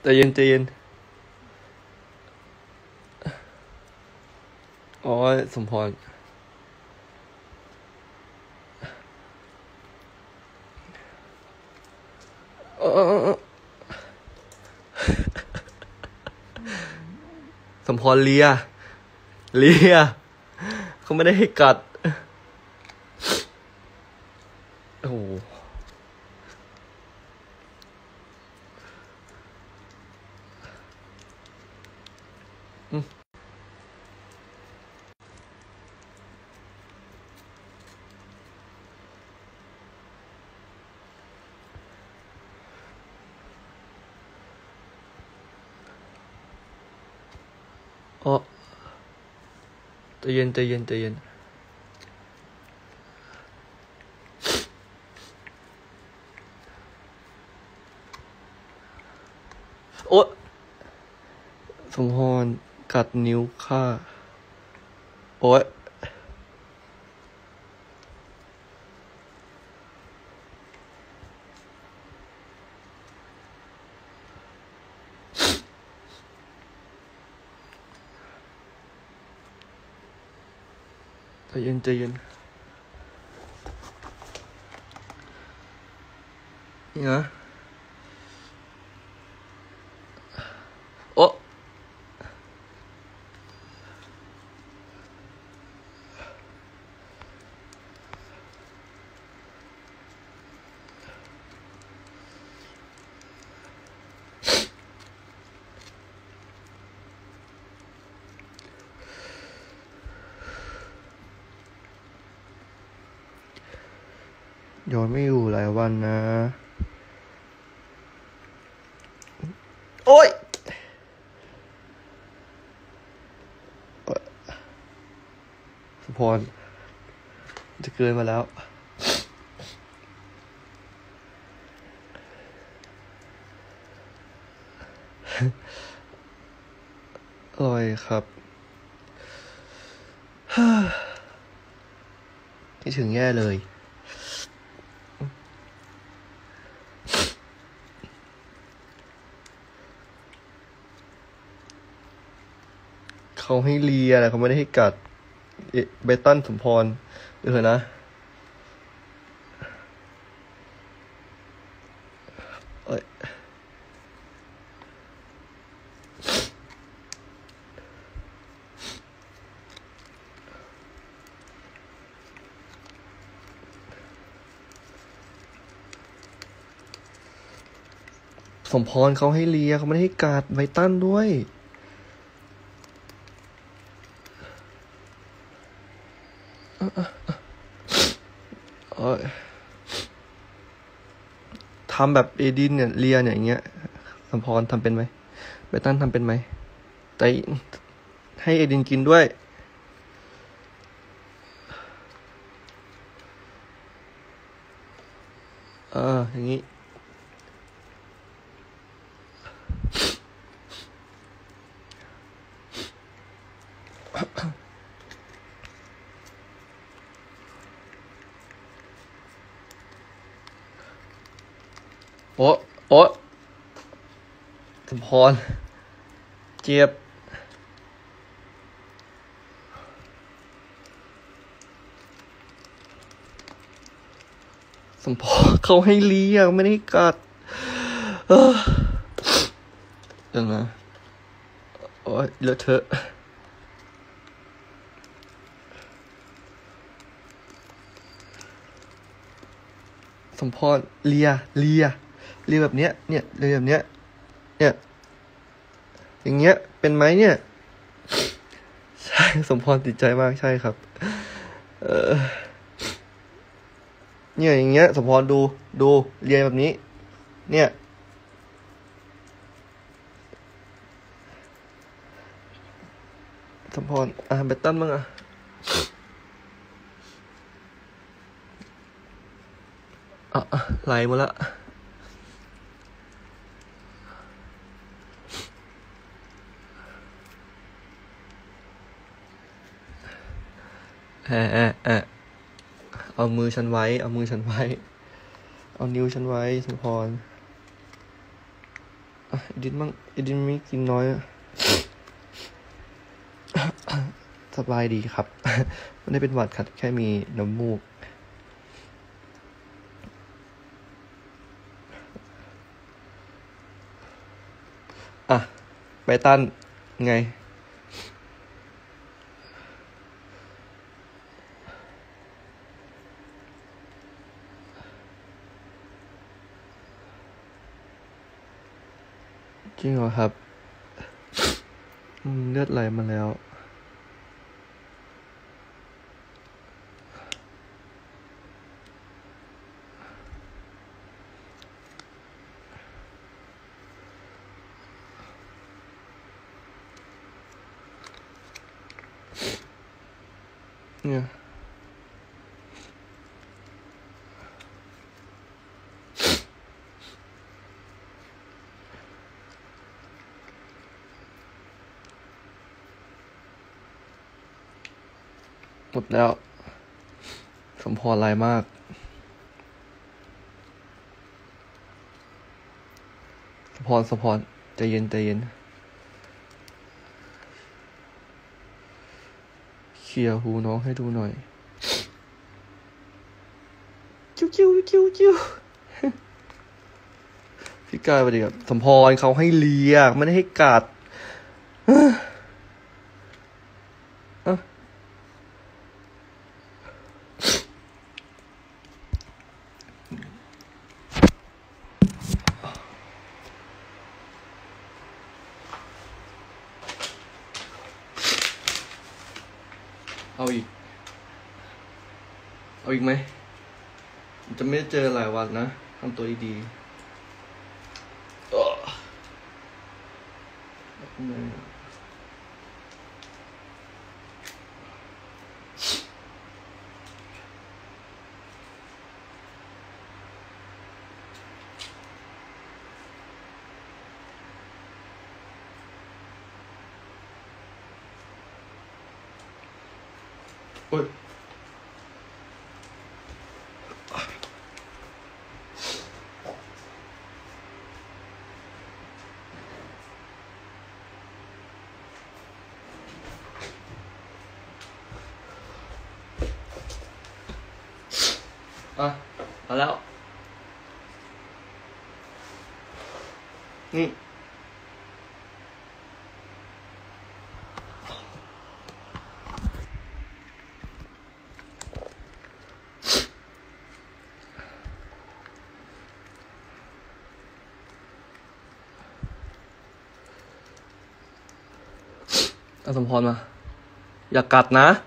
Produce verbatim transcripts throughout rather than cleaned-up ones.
ใจเย็นใจเย็นอ๋อสมพรเออสมพรเลียเลียเขาไม่ได้ให้กัดโอ้โหอ๋อใจเย็นใจเย็นใจเย็นโอ๊ะสมพรกัดนิ้วข้าโอ๊ยใจเย็นใจเย็นนี่นะโอ๊ะย้อนไม่อยู่หลายวันนะโอ๊ยสมพรจะเกินมาแล้วอร่อยครับคิดถึงแย่เลยเขาให้เลียอะไรเขาไม่ได้ให้กัดเบตันสมพรเออนะเอ้ยสมพรเขาให้เลียเขาไม่ได้ให้กัดเบตันด้วยเอ้ยทำแบบเอดินเนี่ยเลียเนี่ยอย่างเงี้ยสมพรทำเป็นไหมเบตันทำเป็นไหมแต่ให้เอดินกินด้วยเอออย่างงี้โอ๊ะโอ๊ะสมพรเจ็บสมพรเขาให้เลียไม่ได้กัดเออเดี๋ยวนะโอ๊ยเลอะเทอะสมพรเลียเลียเลียแบบเนี้ยเนี่ยเลียแบบเนี้ยเนี่ยอย่างเงี้ยเป็นไหมเนี่ยใช่สมพรติดใจมากใช่ครับเออเนี่ยอย่างเงี้ยสมพรดูดูเลียแบบนี้เนี่ยสมพรอ่ะเบตตันบ้างอ่ะอ่ะไหลหมดละแอะแอะแอะเอามือฉันไว้เอามือฉันไว้เอานิ้วฉันไว้สมพรอ่ะเอดินมั่งเอดินไม่กินน้อยอะ สบายดีครับ ไม่ได้เป็นหวัดครับแค่มีน้ำมูกอ่ะไบตันไงจริงเหรอครับอืมเลือดไหลมาแล้วเนี่ยหมดแล้วสมพรไรมากสมพรสมพรใจเย็นใจเย็นเคลียร์หูน้องให้ดูหน่อยจิ้วจิ้วจิ้วจิ้ว พี่กายไปดิครับสมพรเขาให้เลียไม่ได้ให้กัดเอ้อเอ้อเอาอีกเอาอีกไหมจะไม่ได้เจอหลายวันนะทำตัวดีๆเอ้อโอ๊ยอ่ะเอาแล้วนี่เอาสมพรมาอย่ากัดนะ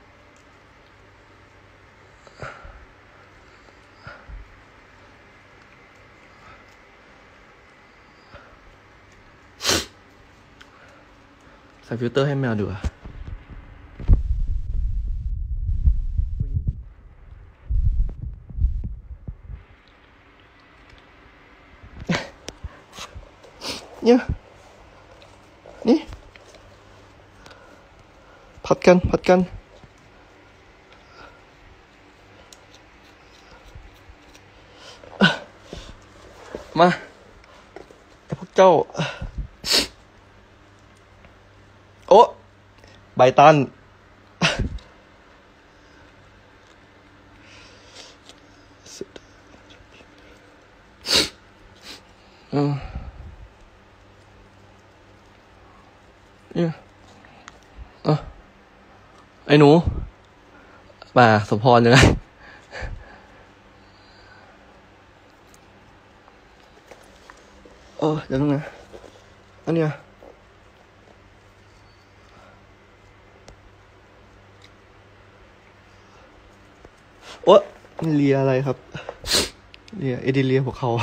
ใส่ฟิลเตอร์ให้แมวดูอ่ะเนี่ยนี่ผัดกันผัดกันมาไอ้พวกเจ้าโอ้ไบตันอืมเนี่ยอ่ะไอ้หนูมาสมพรยังไงเออเดี๋ยวนึงนะอันเนี้ยโอ๊ะเลียอะไรครับเลียเอดิเลียพวกเขา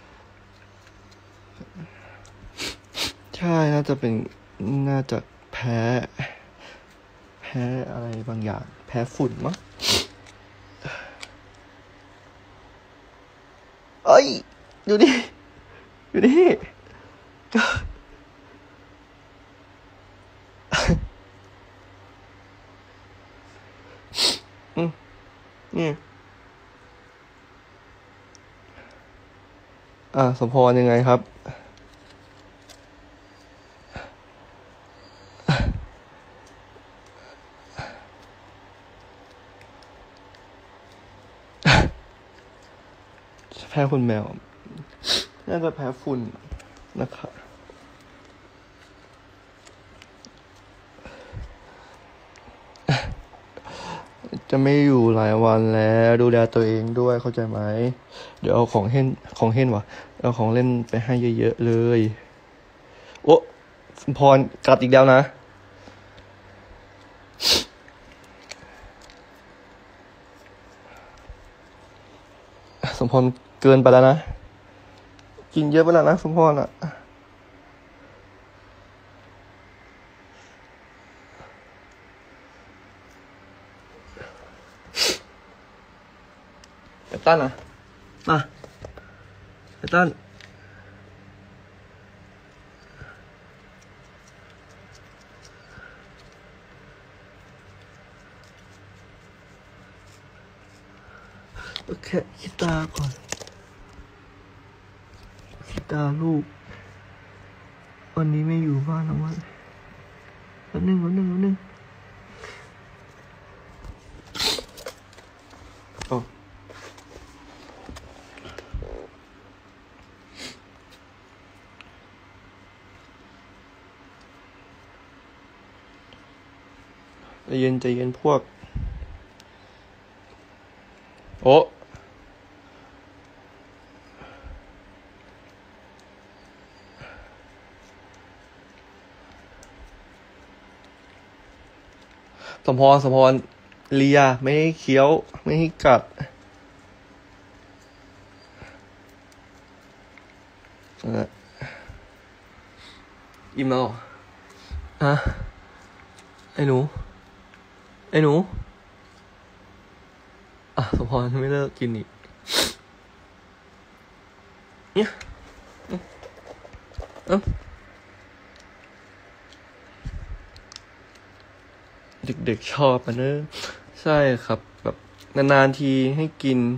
ใช่น่าจะเป็นน่าจะแพ้แพ้อะไรบางอย่างแพ้ฝุ่นมั้งเอ้ยอยู่นี่อยู่นี่อืมนี่อ่าสมพรยังไงครับแพ้ฝุ่นแมวน่าจะแพ้ฝุ่นนะครับจะไม่อยู่หลายวันแล้วดูแลตัวเองด้วยเข้าใจไหมเดี๋ยวเอาของเล่นของเล่นวะเอาของเล่นไปให้เยอะๆเลยโอ้สมพรกัดอีกแล้วนะสมพรเกินไปแล้วนะกินเยอะไปแล้วนะสมพรอ่ะไอ้ตั้นอ่ะมาไอ้ตั้นโอเคคิดตาก่อนคิดตาลูกวันนี้ไม่อยู่บ้านทั้งวันแป๊บนึงแป๊บนึงแป๊บนึงโอ้ใจเย็นใจเย็นพวกโอ้สมพรสมพรเลียไม่ให้เคี้ยวไม่ให้กัดนะอิ่มแล้วฮะไอ้หนูไอ้หนูอ่ะสมพรไม่เลิกกินอีกเนี่ยเอ้าเด็กๆชอบอ่ะเนอะใช่ครับแบบนานๆทีให้กิน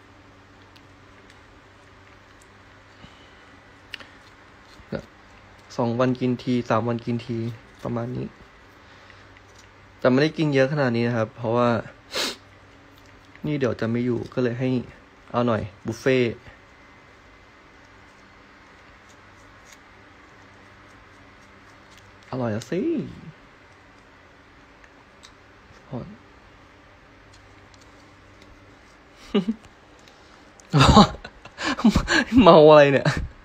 สองวันกินทีสามวันกินทีประมาณนี้แต่ไม่ได้กินเยอะขนาดนี้นะครับเพราะว่านี่เดี๋ยวจะไม่อยู่ก็เลยให้เอาหน่อยบุฟเฟ่อร่อยอะสิเมาอะไรเนี่ย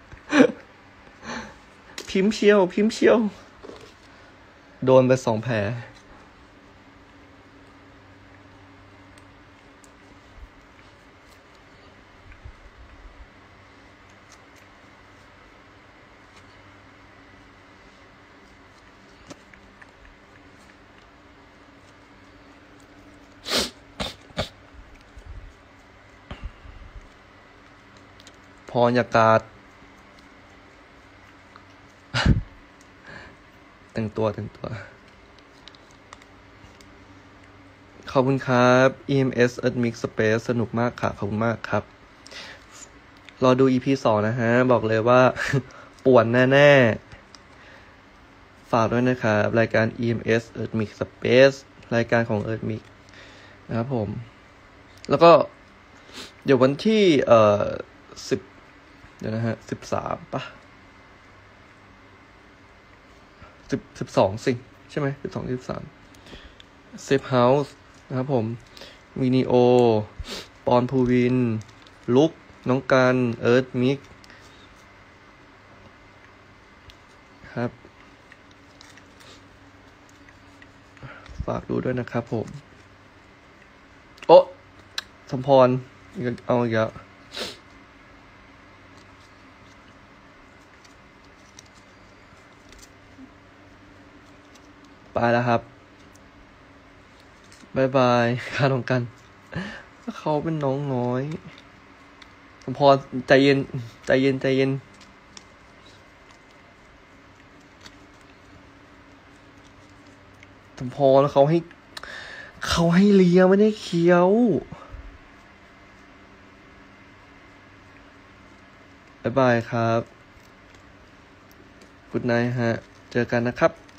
พิมพ์เชียวพิมพ์เชียวโดนไปสองแผลพรยากาศแต่งตัวแต่งตัวขอบคุณครับ อี เอ็ม เอส Earth Mix Space สนุกมากค่ะขอบคุณมากครับรอดู อี พี สองนะฮะบอกเลยว่า ป่วนแน่ๆฝากด้วยนะครับรายการ อี เอ็ม เอส Earth Mix Space รายการของ Earth Mix นะครับผมแล้วก็เดี๋ยววันที่เอ่อสิบเดี๋ยวนะฮะสิบสามป่ะสิบสิบสองสิใช่ไหมสิบสองสิบสามเซฟเฮาส์นะครับผมวินีโอปอนภูวินลุกน้องกันเอิร์ธมิกครับฝากดูด้วยนะครับผมโอ้สมพรเอาอีกแล้วไปแล้วครับบายบายค่าน้องกันเขาเป็นน้องน้อยสมพรใจเย็นใจเย็นใจเย็นสมพรเขาให้เขาให้เลียไม่ได้เคี้ยวบายบายครับกุดไนท์ฮะเจอกันนะครับ